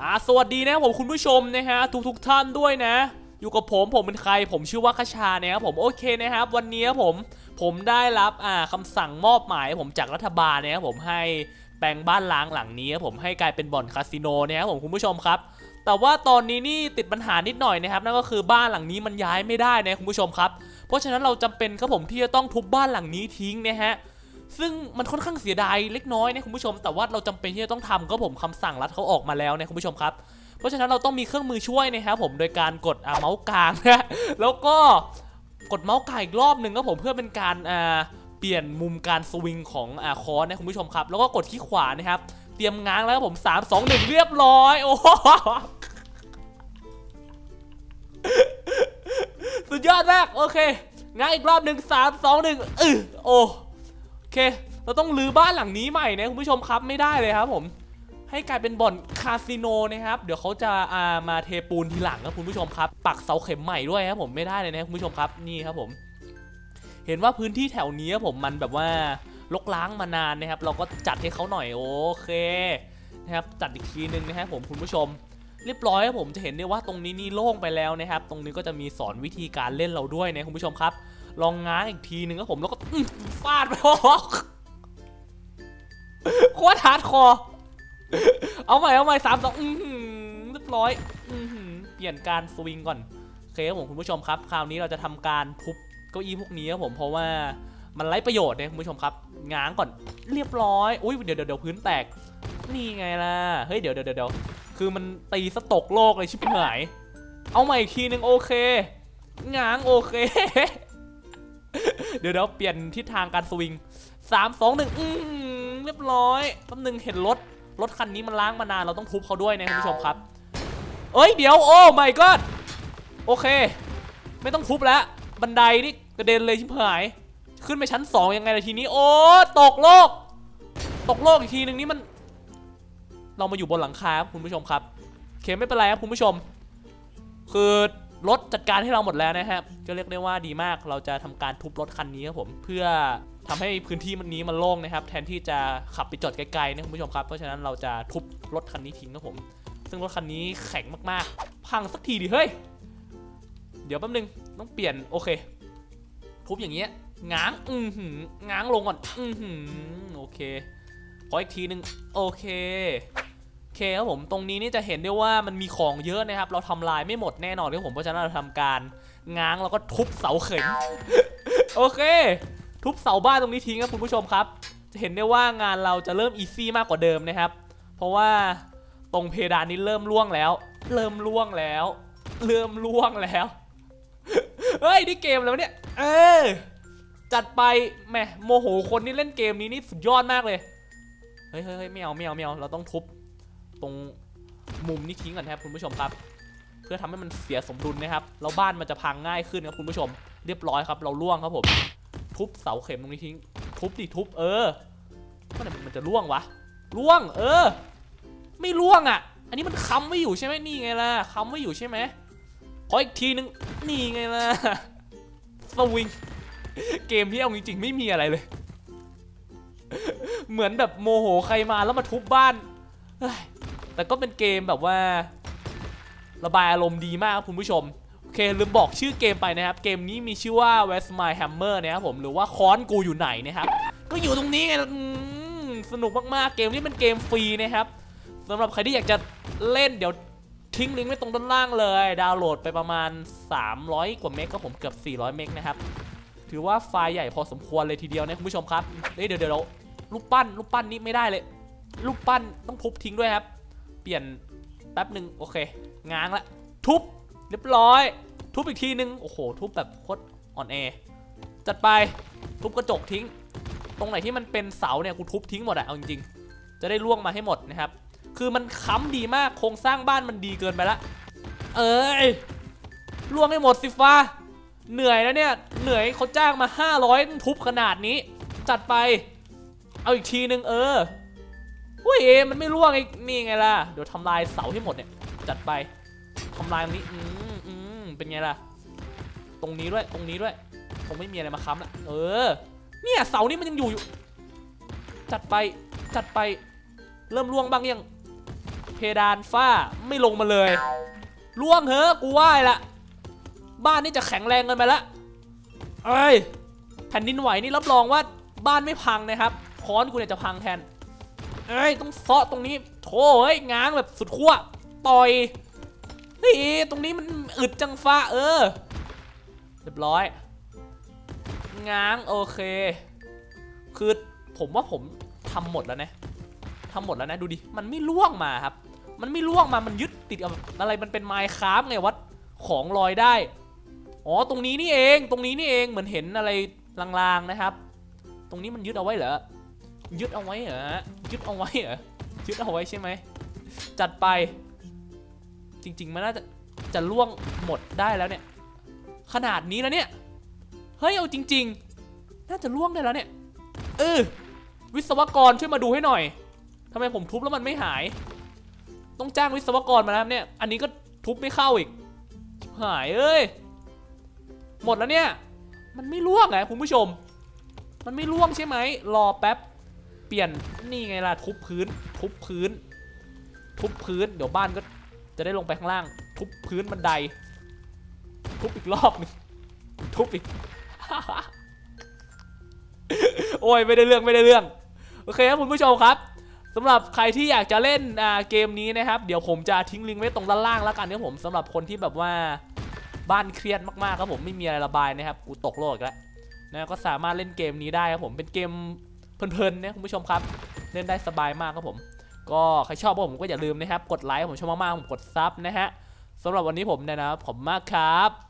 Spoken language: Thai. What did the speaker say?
สวัสดีนะผมคุณผู้ชมนะฮะทุกท่านด้วยนะอยู่กับผมเป็นใครผมชื่อว่าคชานะครับผมโอเคนะครับวันนี้ผมได้รับคำสั่งมอบหมายผมจากรัฐบาลนะครับผมให้แปลงบ้านล้างหลังนี้ผมให้กลายเป็นบ่อนคาสิโนนะครับผมคุณผู้ชมครับแต่ว่าตอนนี้นี่ติดปัญหานิดหน่อยนะครับนั่นก็คือบ้านหลังนี้มันย้ายไม่ได้นะคุณผู้ชมครับเพราะฉะนั้นเราจำเป็นครับผมที่จะต้องทุบบ้านหลังนี้ทิ้งนะฮะซึ่งมันค่อนข้างเสียดายเล็กน้อยนะคุณผู้ชมแต่ว่าเราจำเป็นที่จะต้องทำก็ผมคำสั่งรัฐเขาออกมาแล้วนะคุณผู้ชมครับเพราะฉะนั้นเราต้องมีเครื่องมือช่วยนะครับผมโดยการกดเมาส์กลางนะแล้วก็กดเมาส์กลางอีกรอบหนึ่งก็ผมเพื่อเป็นการเปลี่ยนมุมการสวิงของคอร์นะคุณผู้ชมครับแล้วก็กดที่ขวานะครับเตรียมง้างแล้วผม3 2 1เรียบร้อยโอ้สุดยอดมากโอเคง้างอีกรอบหนึ่ง3 2 1โอเคเราต้องรื้อบ้านหลังนี้ใหม่นะคุณผู้ชมครับไม่ได้เลยครับผมให้กลายเป็นบ่อนคาสิโนนะครับเดี๋ยวเขาจะมาเทปูนทีหลังครับคุณผู้ชมครับปักเสาเข็มใหม่ด้วยครับผมไม่ได้เลยนะคุณผู้ชมครับนี่ครับผมเห็นว่าพื้นที่แถวนี้ผมมันแบบว่ารกร้างมานานนะครับเราก็จัดให้เขาหน่อยโอเคนะครับจัดอีกทีนึงนะครับผมคุณผู้ชมเรียบร้อยครับผมจะเห็นได้ว่าตรงนี้นี่โล่งไปแล้วนะครับตรงนี้ก็จะมีสอนวิธีการเล่นเราด้วยนะคุณผู้ชมครับลองง้างอีกทีนึงครับผมแล้วก็ฟาดไปโคตรฮาร์ดคอร์เอาใหม่3 2เรียบร้อยเปลี่ยนการสวิงก่อนโอเคครับผมคุณผู้ชมครับคราวนี้เราจะทำการทุบเก้าอี้พวกนี้ครับผมเพราะว่ามันไร้ประโยชน์นะคุณผู้ชมครับง้างก่อนเรียบร้อยอุ้ยเดี๋ยวพื้นแตกนี่ไงล่ะเฮ้ยเดี๋ยวคือมันตีสตกโลกเลยชิบหายเอาใหม่อีกทีนึงโอเคง้างโอเคเดี๋ยวเปลี่ยนทิศทางการสวิง3 2 1เรียบร้อยแป๊บนึงเห็นรถคันนี้มันล้างมานานเราต้องทุบเขาด้วยนะคุณผู้ชมครับเอ้ยเดี๋ยวโอ้ my god โอเคไม่ต้องทุบแล้วบันไดนี่กระเด็นเลยชิบหายขึ้นไปชั้น2ยังไงล่ะทีนี้โอ้ตกโลกอีกทีนึงนี่มันเรามาอยู่บนหลังคาครับคุณผู้ชมครับโอเคไม่เป็นไรครับคุณผู้ชมคือรถจัดการให้เราหมดแล้วนะครับก็เรียกได้ว่าดีมากเราจะทำการทุบรถคันนี้ครับผมเพื่อทำให้พื้นที่นี้มันโล่งนะครับแทนที่จะขับไปจอดไกลๆนะคุณผู้ชมครับเพราะฉะนั้นเราจะทุบรถคันนี้ทิ้งครับผมซึ่งรถคันนี้แข็งมากๆพังสักทีดิเฮ้ยเดี๋ยวแป๊บนึงต้องเปลี่ยนโอเคทุบอย่างเงี้ยง้างง้างลงก่อนโอเคขออีกทีนึงโอเคครับผมตรงนี้นี่จะเห็นได้ว่ามันมีของเยอะนะครับเราทำลายไม่หมดแน่นอนครับผมเพราะฉะนั้นเราทำการง้างแล้วก็ทุบเสาเข็มโอเคทุบเสาบ้านตรงนี้ทิ้งครับคุณผู้ชมครับจะเห็นได้ว่างานเราจะเริ่มอีซี่มากกว่าเดิมนะครับเพราะว่าตรงเพดานนี้เริ่มล่วงแล้วเฮ้ยนี่เกมแล้วเนี่ยจัดไปแหมโมโหคนที่เล่นเกมนี้นี่สุดยอดมากเลยเฮ้ยไม่เอาเราต้องทุบตรงมุมนี้ทิ้งก่อนครับคุณผู้ชมครับเพื่อทำให้มันเสียสมดุลนะครับแล้วบ้านมันจะพังง่ายขึ้นครับคุณผู้ชมเรียบร้อยครับเราล่วงครับผมทุบเสาเข็มตรงนี้ทิ้งทุบเมื่อไหร่มันจะล่วงวะล่วงไม่ล่วงอ่ะอันนี้มันค้ำไว้อยู่ใช่ไหมนี่ไงล่ะค้ำไว้อยู่ใช่ไหมขออีกทีนึงนี่ไงล่ะสวิงเกมที่เอาจริงๆไม่มีอะไรเลยเหมือนแบบโมโหใครมาแล้วมาทุบบ้านแต่ก็เป็นเกมแบบว่าระบายอารมณ์ดีมากคุณผู้ชมโอเคลืมบอกชื่อเกมไปนะครับเกมนี้มีชื่อว่า Where's My Hammer นะครับผมหรือว่าค้อนกูอยู่ไหนนะครับก็อยู่ตรงนี้ไงสนุกมากๆเกมนี้เป็นเกมฟรีนะครับสำหรับใครที่อยากจะเล่นเดี๋ยวทิ้งลิงก์ไว้ตรงด้านล่างเลยดาวน์โหลดไปประมาณ300 กว่าเมกก็ผมเกือบ400 เมกนะครับถือว่าไฟล์ใหญ่พอสมควรเลยทีเดียวนะคุณผู้ชมครับเดี๋ยวรูปปั้นนี่ไม่ได้เลยรูปปั้นต้องทุบทิ้งด้วยครับเปลี่ยนแป๊บหนึ่งโอเคง้างละทุบเรียบร้อยทุบอีกทีนึงโอ้โหทุบแบบโคตรอ่อนแอจัดไปทุบกระจกทิ้งตรงไหนที่มันเป็นเสาเนี่ยกูทุบทิ้งหมดอะเอาจริงๆจะได้ล่วงมาให้หมดนะครับคือมันค้ำดีมากโครงสร้างบ้านมันดีเกินไปละล่วงให้หมดสิฟ้าเหนื่อยแล้วเนี่ยเหนื่อยเขาจ้างมา500ต้องทุบขนาดนี้จัดไปเอาอีกทีนึงอุ้ยมันไม่ร่วงไอ้นี่ไงล่ะเดี๋ยวทำลายเสาให้หมดเนี่ยจัดไปทำลายตรงนี้เป็นไงล่ะตรงนี้ด้วยคงไม่มีอะไรมาค้ำละเนี่ยเสานี่มันยังอยู่จัดไปเริ่มร่วงบ้างยังเพดานฝ้าไม่ลงมาเลยล่วงเถอะกูว่าละบ้านนี่จะแข็งแรงเกินไปละเอ้ยแผ่นดินไหวนี่รับรองว่าบ้านไม่พังนะครับค้อนกูเนี่ยจะพังแทนเอ้ยต้องเซาะตรงนี้โถเฮ้ยง้างแบบสุดขั้วต่อยเฮ้ยตรงนี้มันอึดจังฟ้าเรียบร้อยง้างโอเคคือผมว่าผมทำหมดแล้วนะดูดิมันไม่ล่วงมาครับมันไม่ล่วงมามันยึดติดกับอะไรมันเป็นไมค์คราฟไงวัดของลอยได้อ๋อตรงนี้นี่เองเหมือนเห็นอะไรลางๆนะครับตรงนี้มันยึดเอาไว้เหรอยึดเอาไว้ใช่ไหมจัดไปจริงๆมันน่าจะล่วงหมดได้แล้วเนี่ยขนาดนี้แล้วเนี่ยเฮ้ยเอาจริงๆน่าจะล่วงได้แล้วเนี่ยวิศวกรช่วยมาดูให้หน่อยทำไมผมทุบแล้วมันไม่หายต้องจ้างวิศวกรมาแล้วเนี่ยอันนี้ก็ทุบไม่เข้าอีกหายหมดแล้วเนี่ยมันไม่ล่วงไงคุณผู้ชมมันไม่ล่วงใช่ไหมรอแป๊บเปลี่ยนนี่ไงล่ะทุบพื้นเดี๋ยวบ้านก็จะได้ลงไปข้างล่างทุบพื้นบันไดทุบอีกรอบนึงทุบอีก โอ้ยไม่ได้เรื่องโอเคครับคุณผู้ชมครับสำหรับใครที่อยากจะเล่นเกมนี้นะครับเดี๋ยวผมจะทิ้งลิงก์ไว้ตรงด้านล่างแล้วกันครับผมสำหรับคนที่แบบว่าบ้านเครียดมากๆครับผมไม่มีอะไรระบายนะครับกูตกโลกแล้วนะก็สามารถเล่นเกมนี้ได้ครับผมเป็นเกมเพลินๆนะคุณผู้ชมครับเล่นได้สบายมากครับผมก็ใครชอบผมก็อย่าลืมนะครับกดไลค์ผมชอบมากๆผมกดซับนะฮะสำหรับวันนี้ผมเนี่ยนะผมมากครับ